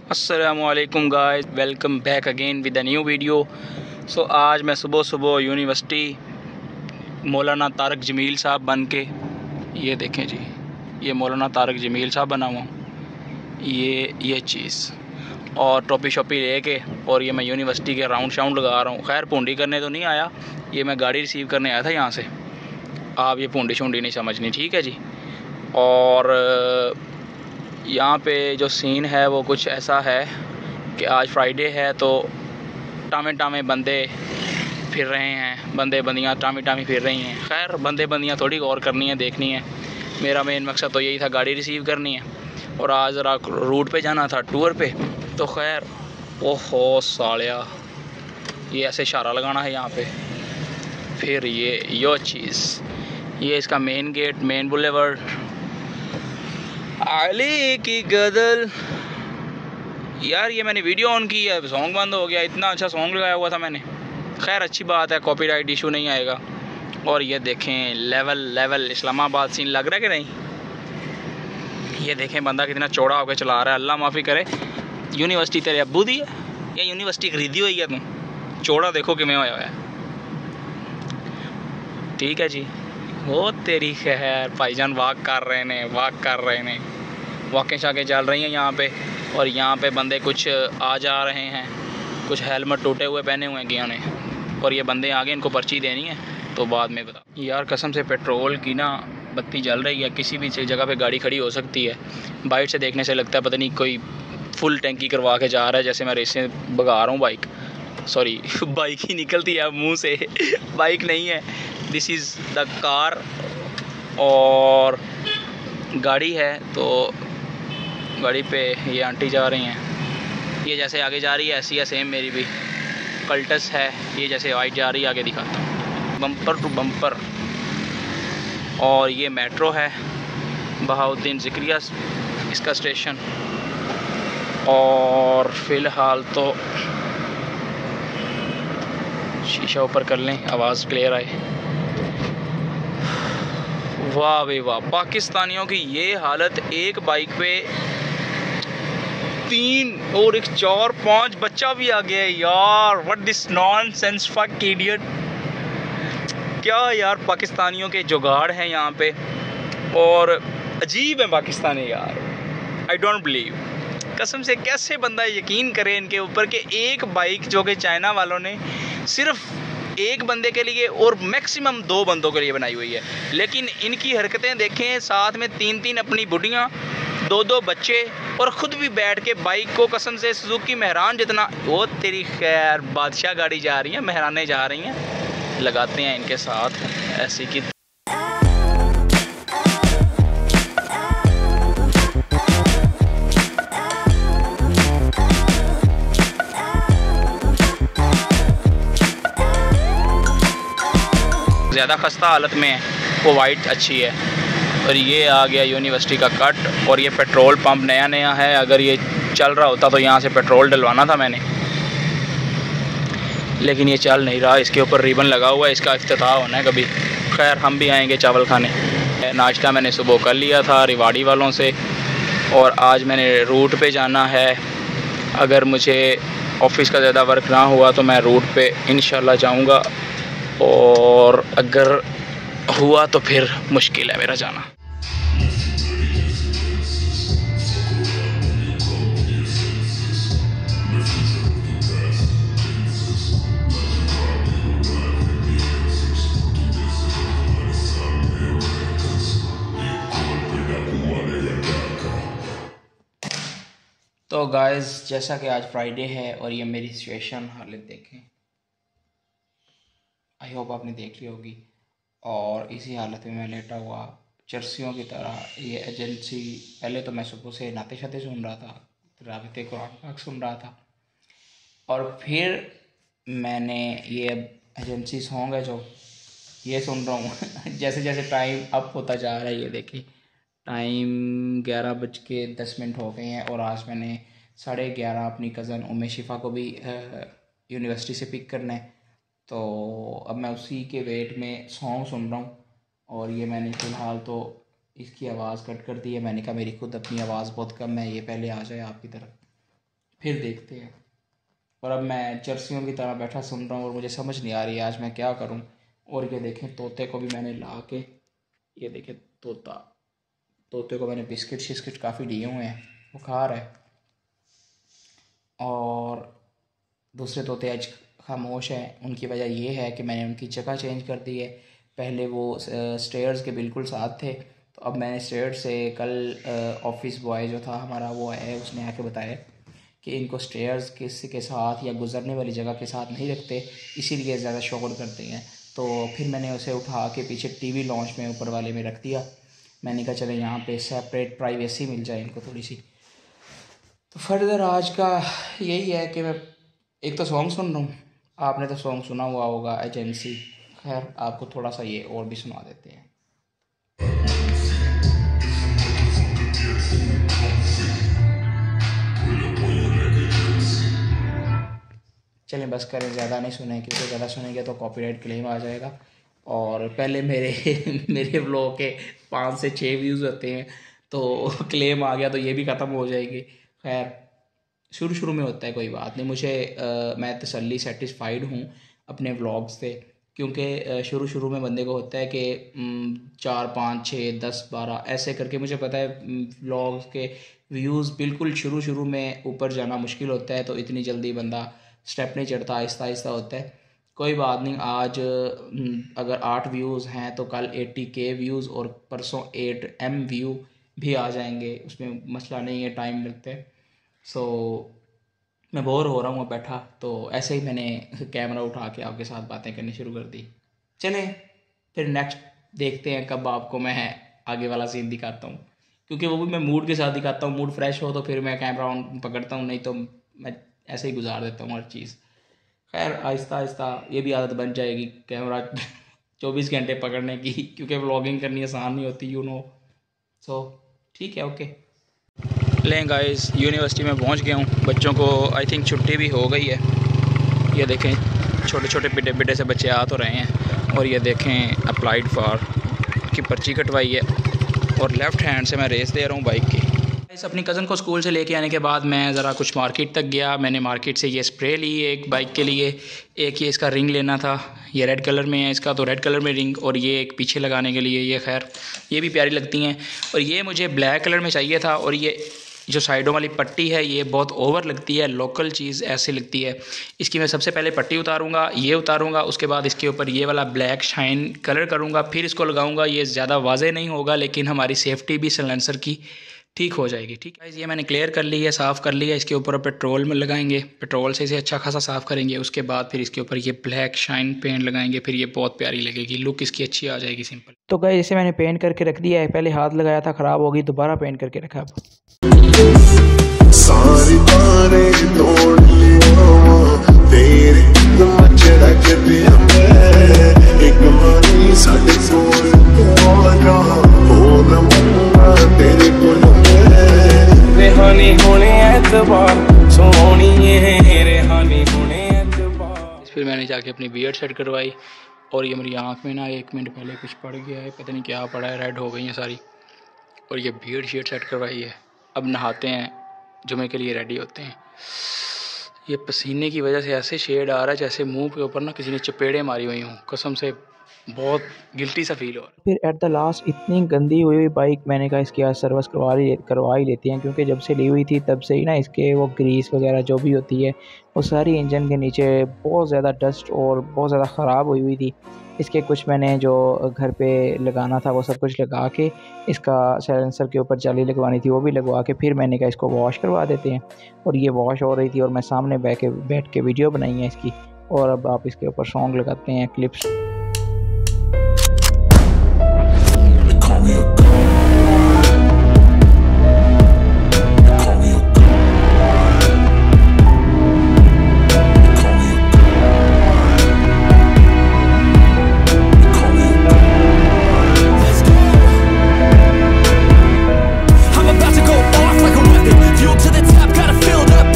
अस्सलामुअलैकुम guys, welcome back again with a new video. So आज मैं सुबह सुबह यूनिवर्सिटी मौलाना तारक जमील साहब बन के, ये देखें जी, ये मौलाना तारक जमील साहब बना हुआ, ये चीज़ और टोपी शोपी ले के, और ये मैं यूनिवर्सिटी के राउंड शाउंड लगा रहा हूँ। खैर पूंडी करने तो नहीं आया, ये मैं गाड़ी रिसीव करने आया था यहाँ से। आप ये पूंडी शूंडी नहीं समझनी, ठीक है जी। और यहाँ पे जो सीन है वो कुछ ऐसा है कि आज फ्राइडे है तो टामे टामे बंदे फिर रहे हैं, बंदे बंदियाँ टामी टामी फिर रही हैं। खैर बंदे बंदियाँ थोड़ी गौर करनी है, देखनी है। मेरा मेन मकसद तो यही था, गाड़ी रिसीव करनी है और आज ज़रा रूट पे जाना था, टूर पे। तो खैर ओहो सालिया, ये ऐसे इशारा लगाना है यहाँ पे। फिर ये चीज़, ये इसका मेन गेट, मेन बुलेवर्ड, आली की गदल। यार ये मैंने वीडियो ऑन की है, सॉन्ग बंद हो गया। इतना अच्छा सॉन्ग लगाया हुआ था मैंने। खैर अच्छी बात है, कॉपीराइट इशू नहीं आएगा। और ये देखें लेवल इस्लामाबाद सीन लग रहा है कि नहीं। ये देखें बंदा कितना चौड़ा होकर चला रहा है। अल्लाह माफ़ी करे, यूनिवर्सिटी तेरे अब्बू दी है या यूनिवर्सिटी खरीदी हुई है तू? चौड़ा देखो कि मैं होया है। ठीक है जी, वो तेरी खैर भाईजान वाक कर रहे ने, वाकें शाकें चल रही हैं यहाँ पे। और यहाँ पे बंदे कुछ आ जा रहे हैं, कुछ हेलमेट टूटे हुए पहने हुए हैं किया ने। और ये बंदे आगे, इनको पर्ची देनी है तो बाद में बता। यार कसम से पेट्रोल की ना बत्ती जल रही है, किसी भी जगह पे गाड़ी खड़ी हो सकती है। बाइट से देखने से लगता है पता नहीं कोई फुल टैंकी करवा के जा रहा है, जैसे मैं रेसें भगा रहा हूँ बाइक। सॉरी बाइक ही निकलती है मुँह से बाइक नहीं है, दिस इज़ द कार। और गाड़ी है तो गाड़ी पे ये आंटी जा रही हैं। ये जैसे आगे जा रही है ऐसी है सेम मेरी भी। कल्टस है ये, जैसे वाइट जा रही है, आगे दिखाता हूँ, बम्पर टू बम्पर। और ये मेट्रो है, बहाउद्दीन ज़िक्रिया इसका स्टेशन। और फ़िलहाल तो शीशा ऊपर कर लें, आवाज़ क्लियर आए। वाह भाई वाह, पाकिस्तानियों की ये हालत, एक बाइक पे 3 और एक 4-5 बच्चा भी आ गया यार। What this nonsense fuck idiot. क्या यार पाकिस्तानियों के जुगाड़ हैं यहाँ पे, और अजीब है पाकिस्तानी यार। आई डोंट बिलीव, कसम से कैसे बंदा यकीन करे इनके ऊपर कि एक बाइक जो कि चाइना वालों ने सिर्फ एक बंदे के लिए और मैक्सिमम 2 बंदों के लिए बनाई हुई है। लेकिन इनकी हरकतें देखें, साथ में 3-3 अपनी बुढ़ियाँ, 2-2 बच्चे, और ख़ुद भी बैठ के बाइक को, कसम से सुजुकी मेहरान जितना, वो तेरी खैर बादशाह गाड़ी जा रही है, मेहरानें जा रही हैं। लगाते हैं इनके साथ ऐसी की। ज़्यादा खस्ता हालत में है, वो वाइट अच्छी है। और ये आ गया यूनिवर्सिटी का कट। और ये पेट्रोल पंप नया है, अगर ये चल रहा होता तो यहाँ से पेट्रोल डलवाना था मैंने, लेकिन ये चल नहीं रहा। इसके ऊपर रिबन लगा हुआ है, इसका इफ्तिताह होना है कभी। खैर हम भी आएंगे चावल खाने। नाश्ता मैंने सुबह कर लिया था रिवाड़ी वालों से, और आज मैंने रूट पे जाना है। अगर मुझे ऑफिस का ज़्यादा वर्क ना हुआ तो मैं रूट पे इंशाल्लाह जाऊँगा, और अगर हुआ तो फिर मुश्किल है मेरा जाना। तो गाइस जैसा कि आज फ्राइडे है और ये मेरी सिचुएशन हालत देखें, आई होप आपने देख ली होगी। और इसी हालत में मैं लेटा हुआ चरसियों की तरह, ये एजेंसी। पहले तो मैं सुबह से नाते शाते सुन रहा था, तिलावत कुरान पाक सुन रहा था, और फिर मैंने ये एजेंसी सॉन्ग है जो ये सुन रहा हूँ जैसे जैसे टाइम अप होता जा रहा है, ये देखिए टाइम 11:10 हो गए हैं। और आज मैंने 11:30 अपनी कज़न उम्मे शिफ़ा को भी यूनिवर्सिटी से पिक करना है, तो अब मैं उसी के वेट में सॉन्ग सुन रहा हूँ। और ये मैंने फ़िलहाल तो इसकी आवाज़ कट कर दी है। मैंने कहा मेरी खुद अपनी आवाज़ बहुत कम है, ये पहले आ जाए आपकी तरफ। फिर देखते हैं। और अब मैं चरसियों की तरह बैठा सुन रहा हूँ और मुझे समझ नहीं आ रही है आज मैं क्या करूँ। और ये देखें तोते को भी मैंने ला के, ये देखें तोते को मैंने बिस्किट शिस्किट काफ़ी दिए हुए हैं, वो खा रहा है। और दूसरे तोते आज खामोश हैं। उनकी वजह ये है कि मैंने उनकी जगह चेंज कर दी है। पहले वो स्टेयर्स के बिल्कुल साथ थे, तो अब मैंने स्टेयर्स से कल ऑफिस बॉय जो था हमारा वो है, उसने आके बताया कि इनको स्टेयर्स के साथ या गुजरने वाली जगह के साथ नहीं रखते, इसीलिए ज़्यादा शोर करते हैं। तो फिर मैंने उसे उठा के पीछे टीवी लॉन्च में ऊपर वाले में रख दिया। मैंने कहा चले यहाँ पे सेपरेट प्राइवेसी मिल जाए इनको थोड़ी सी। तो फर्दर आज का यही है कि मैं एक तो सॉन्ग सुन रहा हूँ, आपने तो सॉन्ग सुना हुआ होगा एजेंसी, खैर आपको थोड़ा सा ये और भी सुना देते हैं। चलें बस करें, ज़्यादा नहीं सुने क्योंकि ज़्यादा सुनेंगे तो कॉपीराइट क्लेम आ जाएगा। और पहले मेरे व्लॉग के 5 से 6 व्यूज़ होते हैं, तो क्लेम आ गया तो ये भी ख़त्म हो जाएगी। खैर शुरू में होता है, कोई बात नहीं। मैं तसल्ली सेटिस्फाइड हूँ अपने व्लॉग से, क्योंकि शुरू में बंदे को होता है कि 4, 5, 6, 10, 12 ऐसे करके, मुझे पता है व्लॉग्स के व्यूज़ बिल्कुल शुरू में ऊपर जाना मुश्किल होता है, तो इतनी जल्दी बंदा स्टेप नहीं चढ़ता, आहिस्ता आहिस्ता होता है। कोई बात नहीं, आज अगर 8 व्यूज़ हैं तो कल 80K व्यूज़ और परसों 8M व्यू भी आ जाएंगे, उसमें मसला नहीं है, टाइम लगता है। सो मैं बोर हो रहा हूँ बैठा, तो ऐसे ही मैंने कैमरा उठा के आपके साथ बातें करनी शुरू कर दी। चलें फिर नेक्स्ट देखते हैं कब आपको मैं आगे वाला सीन दिखाता हूँ, क्योंकि वो भी मैं मूड के साथ दिखाता हूँ। मूड फ्रेश हो तो फिर मैं कैमरा ऑन पकड़ता हूँ, नहीं तो मैं ऐसे ही गुजार देता हूँ हर चीज़। खैर आहिस्ता आहिस्ता ये भी आदत बन जाएगी कैमरा 24 घंटे पकड़ने की, क्योंकि व्लॉगिंग करनी आसान नहीं होती, यू नो। सो ठीक है, ओके। लें गाइस, यूनिवर्सिटी में पहुंच गया हूँ। बच्चों को आई थिंक छुट्टी भी हो गई है। ये देखें छोटे छोटे बिड्डे से बच्चे आ तो रहे हैं। और ये देखें अप्लाइड फॉर की पर्ची कटवाई है, और लेफ़्ट हैंड से मैं रेस दे रहा हूँ बाइक की। इस अपनी कज़न को स्कूल से लेके आने के बाद मैं ज़रा कुछ मार्केट तक गया। मैंने मार्केट से ये स्प्रे ली एक बाइक के लिए, एक ये इसका रिंग लेना था, ये रेड कलर में है इसका, तो रेड कलर में रिंग, और ये एक पीछे लगाने के लिए, ये खैर ये भी प्यारी लगती हैं। और ये मुझे ब्लैक कलर में चाहिए था, और ये जो साइडों वाली पट्टी है ये बहुत ओवर लगती है, लोकल चीज़ ऐसी लगती है। इसकी मैं सबसे पहले पट्टी उतारूँगा, ये उतारूँगा, उसके बाद इसके ऊपर ये वाला ब्लैक शाइन कलर करूँगा, फिर इसको लगाऊँगा। ये ज़्यादा वाज़े नहीं होगा, लेकिन हमारी सेफ्टी भी साइलेंसर की ठीक हो जाएगी। ठीक है, ये मैंने क्लियर कर ली है, साफ़ कर लिया। इसके ऊपर पेट्रोल में लगाएंगे, पेट्रोल से इसे अच्छा खासा साफ़ करेंगे। उसके बाद फिर इसके ऊपर ये ब्लैक शाइन पेंट लगाएंगे, फिर ये बहुत प्यारी लगेगी, लुक इसकी अच्छी आ जाएगी सिंपल। तो गाइस इसे मैंने पेंट करके रख दिया है, पहले हाथ लगाया था ख़राब हो गई, दोबारा पेंट करके रखा। फिर मैंने जाके अपनी बियर्ड सेट करवाई, और ये मेरी आँख में ना 1 मिनट पहले कुछ पड़ गया है, पता नहीं क्या पड़ा है, रेड हो गई है सारी। और ये बियर्ड शेड सेट करवाई है। अब नहाते हैं, जुमे के लिए रेडी होते हैं। ये पसीने की वजह से ऐसे शेड आ रहा है जैसे मुंह के ऊपर ना किसी ने चपेड़े मारी हुई हूँ, कसम से बहुत गिल्टी सा फील हो रहा है। फिर एट द लास्ट इतनी गंदी हुई बाइक, मैंने कहा इसकी आज सर्विस करवा ही लेते हैं, क्योंकि जब से ली हुई थी तब से ही ना इसके वो ग्रीस वगैरह जो भी होती है वो सारी इंजन के नीचे बहुत ज़्यादा डस्ट और बहुत ज़्यादा ख़राब हुई थी। इसके कुछ मैंने जो घर पे लगाना था वो सब कुछ लगा के, इसका साइलेंसर के ऊपर जाली लगवानी थी वो भी लगवा के, फिर मैंने कहा इसको वॉश करवा देते हैं। और ये वॉश हो रही थी और मैं सामने बैठ के वीडियो बनाई है इसकी। और अब आप इसके ऊपर सॉन्ग लगाते हैं, क्लिप्स।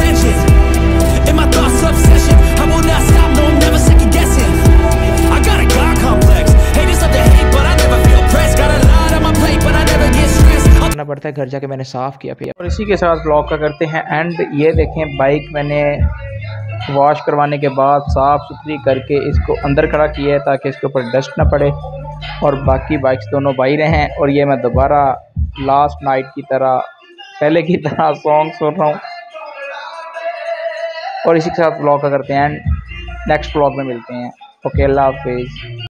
I gotta करता है घर जाके मैंने साफ़ किया फिर। और इसी के साथ ब्लॉग का करते हैं एंड। ये देखें बाइक मैंने वॉश करवाने के बाद साफ़ सुथरी करके इसको अंदर खड़ा किया है ताकि इसके ऊपर डस्ट ना पड़े और बाकी बाइक्स दोनों बाहर हैं। और ये मैं दोबारा लास्ट नाइट की तरह पहले की तरह सॉन्ग सुन रहा हूँ। और इसी के साथ ब्लॉग का करते हैं एंड नेक्स्ट ब्लॉग में मिलते हैं। ओके, अल्लाह हाफिज़।